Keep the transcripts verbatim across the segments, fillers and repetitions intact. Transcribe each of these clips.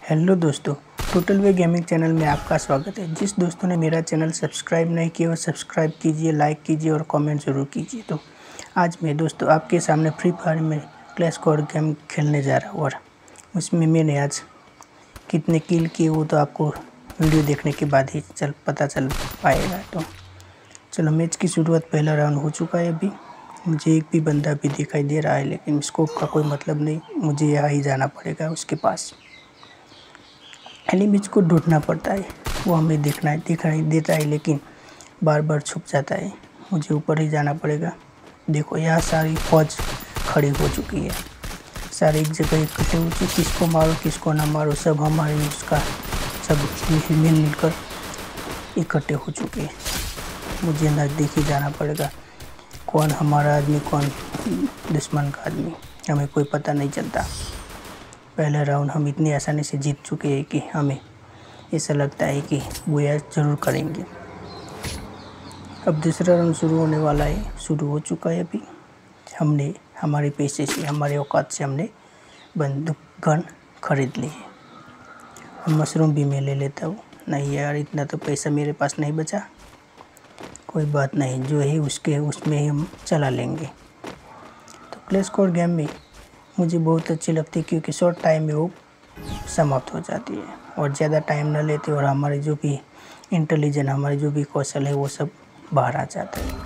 Hello दोस्तों, total वे gaming channel में आपका स्वागत है। जिस दोस्तों ने मेरा चैनल सब्सक्राइब नहीं किया वो सब्सक्राइब कीजिए, लाइक कीजिए और कमेंट ज़रूर कीजिए। तो आज मैं दोस्तों आपके सामने फ्री फायर में क्लैश स्क्वाड गेम खेलने जा रहा हूँ और उसमें मैंने आज कितने किल किए वो तो आपको वीडियो देखने के बाद ही चल पता चल पाएगा। तो चलो, मैच की शुरुआत पहला राउंड हो चुका है। अभी मुझे एक भी बंदा भी दिखाई दे रहा है, लेकिन स्कोप का कोई मतलब नहीं, मुझे यहाँ ही जाना पड़ेगा उसके पास। एनिमीज को ढूंढना पड़ता है, वो हमें देखना है दिखाई देता है लेकिन बार बार छुप जाता है। मुझे ऊपर ही जाना पड़ेगा। देखो, यहाँ सारी फौज खड़ी हो चुकी है, सारे एक जगह इकट्ठे हो चुके। किसको मारो किसको ना मारो, सब हमारे उसका सब मिल मिलकर इकट्ठे हो चुके हैं। मुझे नज़दीक ही जाना पड़ेगा, कौन हमारा आदमी कौन दुश्मन का आदमी हमें कोई पता नहीं चलता। पहला राउंड हम इतनी आसानी से जीत चुके हैं कि हमें ऐसा लगता है कि वो यार ज़रूर करेंगे। अब दूसरा राउंड शुरू होने वाला है, शुरू हो चुका है। अभी हमने हमारे पैसे से, हमारे औकात से हमने बंदूक गन खरीद ली है। अब मशरूम भी मैं ले लेता हूँ। नहीं यार, इतना तो पैसा मेरे पास नहीं बचा। कोई बात नहीं, जो है उसके उसमें ही हम चला लेंगे। तो क्लैश स्क्वाड गेम में मुझे बहुत अच्छी लगती है क्योंकि शॉर्ट टाइम में वो समाप्त हो जाती है और ज़्यादा टाइम न लेते और हमारे जो भी इंटेलिजेंस, हमारे जो भी कौशल है वो सब बाहर आ जाता है।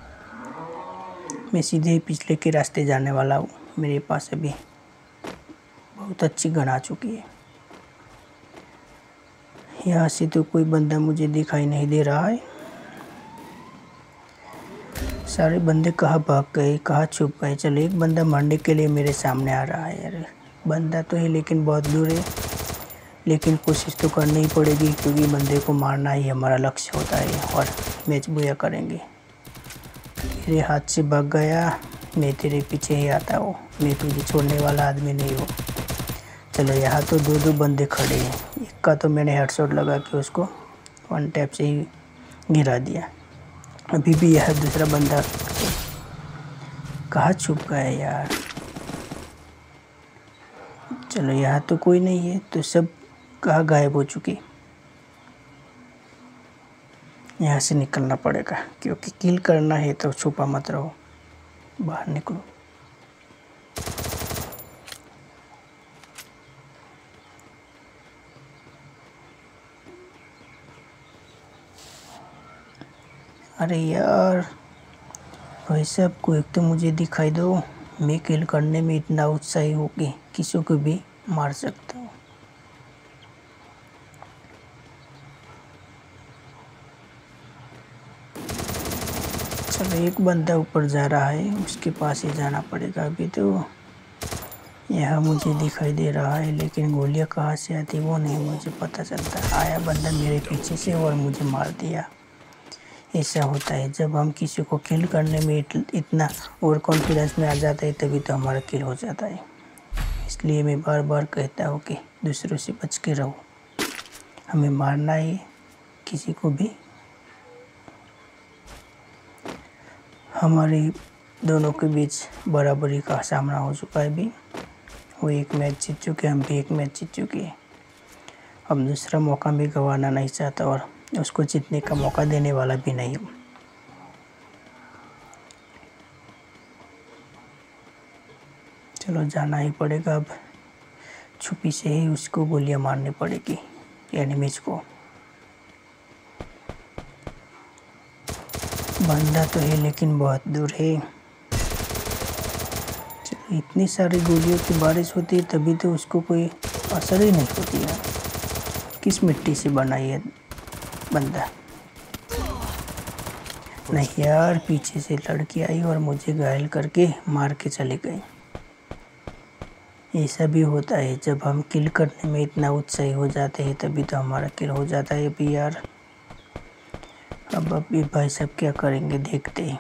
मैं सीधे ही पिछले के रास्ते जाने वाला हूँ। मेरे पास अभी बहुत अच्छी गन आ चुकी है। यहाँ से तो कोई बंदा मुझे दिखाई नहीं दे रहा है। सारे बंदे कहाँ भाग गए, कहाँ छुप गए। चलो, एक बंदा मारने के लिए मेरे सामने आ रहा है। यार, बंदा तो है लेकिन बहुत दूर है, लेकिन कोशिश तो करनी ही पड़ेगी क्योंकि बंदे को मारना ही हमारा लक्ष्य होता है और मैच बुया करेंगे। मेरे हाथ से भाग गया, मैं तेरे पीछे ही आता हूँ, मैं तुझे छोड़ने वाला आदमी नहीं हूँ। चलो, यहाँ तो दो दो बंदे खड़े हैं। एक का तो मैंने हेडशॉट लगा के उसको वन टैप से ही गिरा दिया। अभी भी यह दूसरा बंदा कहाँ छुप गया है यार। चलो, यहाँ तो कोई नहीं है, तो सब कहाँ गायब हो चुके। यहाँ से निकलना पड़ेगा क्योंकि किल करना है। तो छुपा मत रहो, बाहर निकलो। अरे यार, भाई साहब, कोई तो मुझे दिखाई दो। मैं किल करने में इतना उत्साही हूँ कि किसी को भी मार सकता हूँ। चलो, एक बंदा ऊपर जा रहा है, उसके पास ही जाना पड़ेगा। अभी तो यह मुझे दिखाई दे रहा है लेकिन गोलियाँ कहाँ से आती वो नहीं मुझे पता चलता। आया बंदा मेरे पीछे से और मुझे मार दिया। ऐसा होता है जब हम किसी को किल करने में इतना ओवर कॉन्फिडेंस में आ जाता है, तभी तो हमारा किल हो जाता है। इसलिए मैं बार बार कहता हूँ कि दूसरों से बच के रहो। हमें मारना है किसी को भी। हमारे दोनों के बीच बराबरी का सामना हो चुका है। अभी वो एक मैच जीत चुके, हम भी एक मैच जीत चुके हैं। अब दूसरा मौका भी गंवाना नहीं चाहता और उसको जीतने का मौका देने वाला भी नहीं हूँ। चलो, जाना ही पड़ेगा। अब छुपी से ही उसको गोलियां मारनी पड़ेगी, एनिमीज को। बंदा तो है लेकिन बहुत दूर है। चलो, इतनी सारी गोलियों की बारिश होती है तभी तो उसको कोई असर ही नहीं होती है। किस मिट्टी से बना है बंदा? नहीं यार, पीछे से लड़की आई और मुझे घायल करके मार के चले गए। ऐसा भी होता है जब हम किल करने में इतना उत्साही हो जाते हैं, तभी तो हमारा किल हो जाता है। अभी यार, अब अभी भाई साहब क्या करेंगे देखते हैं।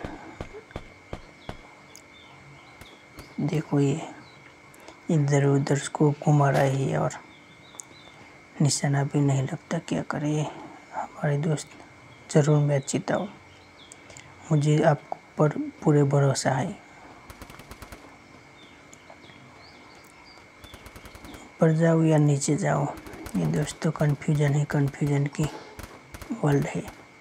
देखो, ये इधर उधर स्कोप घुमा रहा है और निशाना भी नहीं लगता। क्या करे हमारे दोस्त, ज़रूर मैच जीताओ। मुझे आप पर पूरे भरोसा है। ऊपर जाओ या नीचे जाओ, ये दोस्तों कन्फ्यूजन है, कन्फ्यूजन की वर्ल्ड है।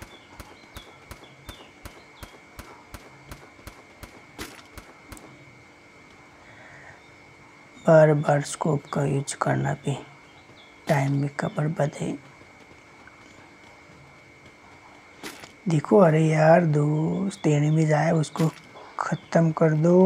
बार बार स्कोप का यूज करना भी टाइम में का बर्बाद है। देखो, अरे यार दोस्त, एनिमीज आया, उसको ख़त्म कर दो।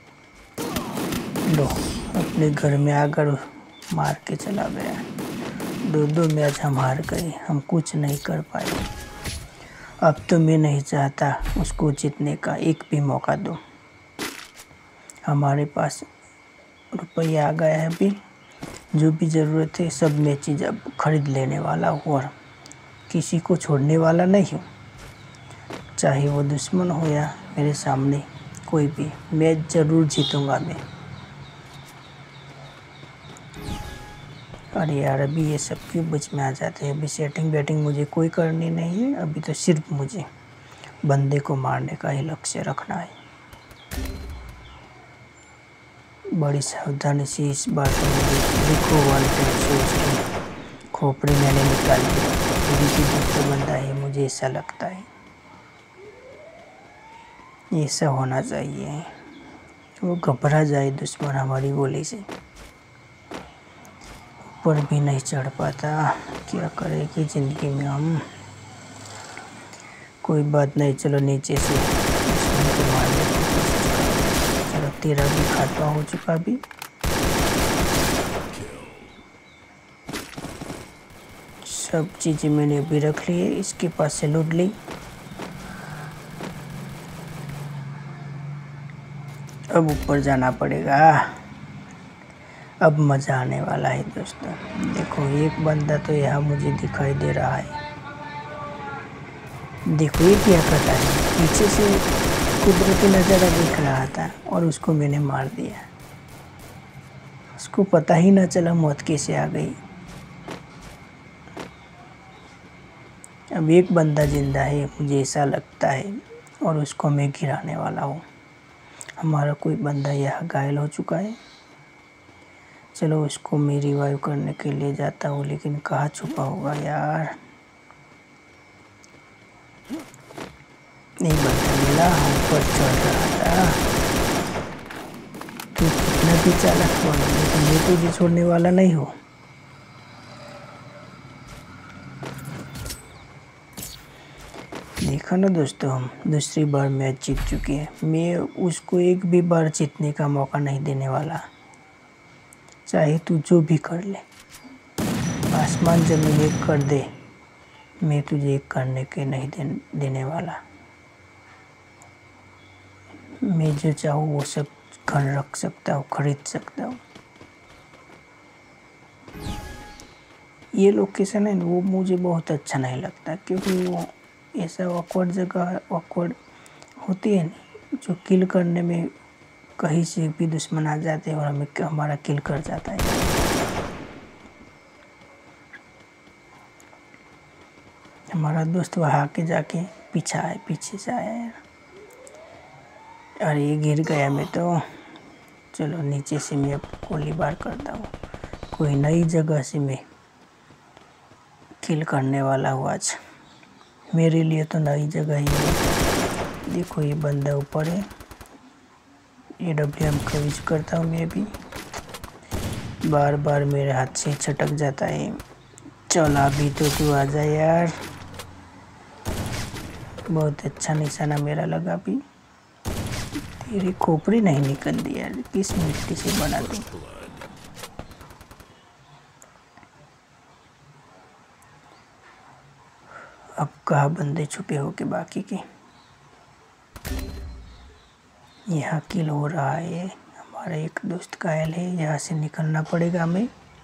लो, अपने घर में आकर मार के चला गया। दो दो मैच हम हार गए, हम कुछ नहीं कर पाए। अब तो मैं नहीं चाहता उसको जीतने का एक भी मौका दो। हमारे पास रुपया आ गया है, अभी जो भी ज़रूरत है सब मैं चीज़ अब खरीद लेने वाला हूँ और किसी को छोड़ने वाला नहीं हूँ। चाहे वो दुश्मन हो या मेरे सामने कोई भी, मैच ज़रूर जीतूँगा मैं। अरे यार, अभी ये सब क्यों बीच में आ जाते हैं। अभी सेटिंग बैटिंग मुझे कोई करनी नहीं है। अभी तो सिर्फ मुझे बंदे को मारने का ही लक्ष्य रखना है। बड़ी सावधानी से इस बार तो मुझे देखो वन टाइम से उसकी खोपड़ी मैंने निकाल दी। अभी भी दूसरा बंदा है, मुझे ऐसा लगता है। ऐसा होना चाहिए, वो घबरा जाए दुश्मन हमारी गोली से। ऊपर भी नहीं चढ़ पाता, क्या करेगी ज़िंदगी में हम। कोई बात नहीं, चलो नीचे से दुश्मन को मारने की कोशिश करें। चलो, तेरा भी खात्मा हो चुका भी। सब चीज़ें मैंने अभी रख ली है, इसके पास से लूट ली। अब ऊपर जाना पड़ेगा। अब मज़ा आने वाला है दोस्तों। देखो, एक बंदा तो यहाँ मुझे दिखाई दे रहा है। देखो ये क्या कर रहा है, पीछे से कुदरती नज़ारा दिख रहा था और उसको मैंने मार दिया। उसको पता ही ना चला मौत कैसे आ गई। अब एक बंदा जिंदा है, मुझे ऐसा लगता है, और उसको मैं गिराने वाला हूँ। हमारा कोई बंदा यहाँ घायल हो चुका है। चलो, उसको मैं रिवाइव करने के लिए जाता हूँ, लेकिन कहाँ छुपा होगा यार। नहीं बंदा मिला, हम पर चढ़ रहा था। तू कितना भी चालाक हो, लेकिन मैं तुझे छोड़ने वाला नहीं हूँ। देखा ना दोस्तों, हम दूसरी बार मैच जीत चुके हैं। मैं उसको एक भी बार जीतने का मौका नहीं देने वाला, चाहे तू जो भी कर ले। आसमान ज़मीन एक कर दे, मैं तुझे एक करने के नहीं दे, देने वाला। मैं जो चाहूँ वो सब घर रख सकता हूँ, खरीद सकता हूँ। ये लोकेशन है वो मुझे बहुत अच्छा नहीं लगता, क्योंकि वो ऐसा ऑकवर्ड जगह ऑकवर्ड होती है नहीं, जो किल करने में कहीं से भी दुश्मन आ जाते हैं और हमें हमारा किल कर जाता है। हमारा दोस्त वहाँ के जाके पीछा है, पीछे से आया यार। अरे ये गिर गया मैं तो। चलो, नीचे से मैं अब गोलीबार करता हूँ। कोई नई जगह से मैं किल करने वाला हूँ आज। मेरे लिए तो नई जगह ही है। देखो, ये बंदा ऊपर है। ए डब्ल्यू एम का यूज करता हूँ मैं भी। बार बार मेरे हाथ से छटक जाता है। चल, अभी तो तू आ जा यार। बहुत अच्छा निशाना मेरा लगा भी। तेरी खोपड़ी नहीं निकल दी यार, किस मिट्टी से बना दी। अब कहाँ बंदे छुपे हो के बाकी के। यहाँ किल हो रहा है, हमारा एक दोस्त घायल है। यहाँ से निकलना पड़ेगा हमें।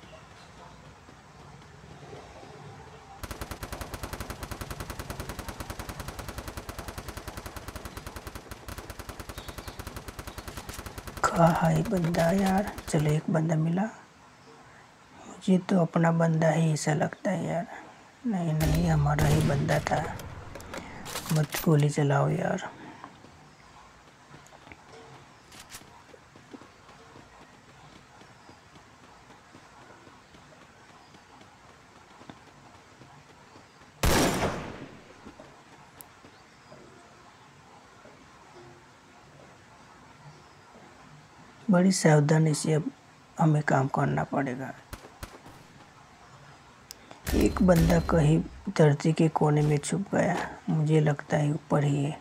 कहाँ है बंदा यार। चलो, एक बंदा मिला। मुझे तो अपना बंदा ही ऐसा लगता है यार। नहीं नहीं, हमारा ही बंदा था। मत गोली चलाओ यार। बड़ी सावधानी से अब हमें काम करना पड़ेगा। एक बंदा कहीं धरती के कोने में छुप गया, मुझे लगता है ऊपर ही है।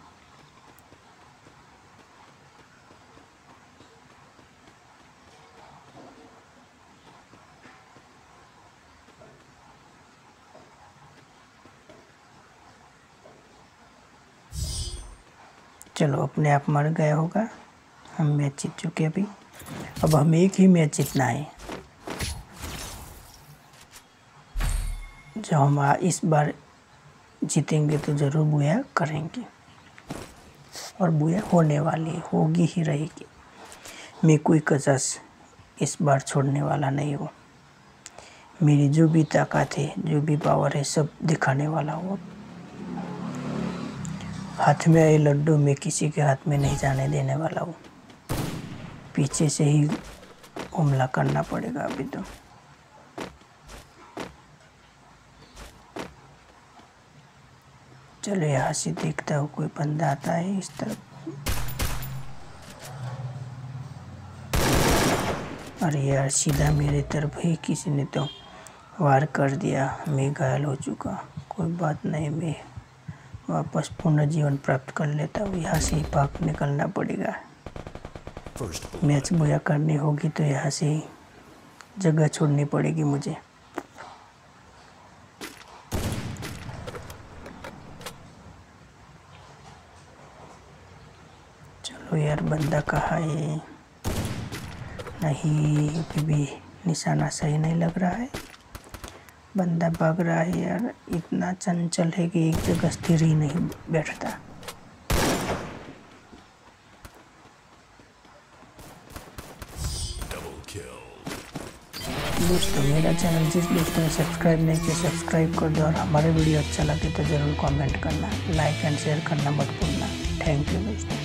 चलो, अपने आप मर गया होगा। हम मैच जीत चुके अभी। अब हमें एक ही मैच जीतना है। जब हम इस बार जीतेंगे तो ज़रूर बुया करेंगे, और बुया होने वाली होगी ही रहेगी। मैं कोई कसस इस बार छोड़ने वाला नहीं हूँ। मेरी जो भी ताकत है, जो भी पावर है, सब दिखाने वाला हूँ। हाथ में आए लड्डू मैं किसी के हाथ में नहीं जाने देने वाला हूँ। पीछे से ही हमला करना पड़ेगा अभी तो। चलो, यहाँ से देखता हूँ कोई बंदा आता है इस तरफ। अरे यार, सीधा मेरे तरफ ही किसी ने तो वार कर दिया। मैं घायल हो चुका। कोई बात नहीं, मैं वापस पुनर्जीवन प्राप्त कर लेता हूँ। यहाँ से ही भाग निकलना पड़ेगा। मैच बुया करनी होगी तो यहाँ से ही जगह छोड़नी पड़ेगी मुझे। चलो यार, बंदा कहाँ है? नहीं, अभी भी निशाना सही नहीं लग रहा है। बंदा भाग रहा है यार, इतना चंचल है कि एक जगह स्थिर ही नहीं बैठता। दोस्तों, मेरा चैनल जिस दोस्तों ने सब्सक्राइब नहीं किया, सब्सक्राइब कर दो, और हमारे वीडियो अच्छा लगे तो ज़रूर कमेंट करना, लाइक एंड शेयर करना मत भूलना। थैंक यू दोस्तों।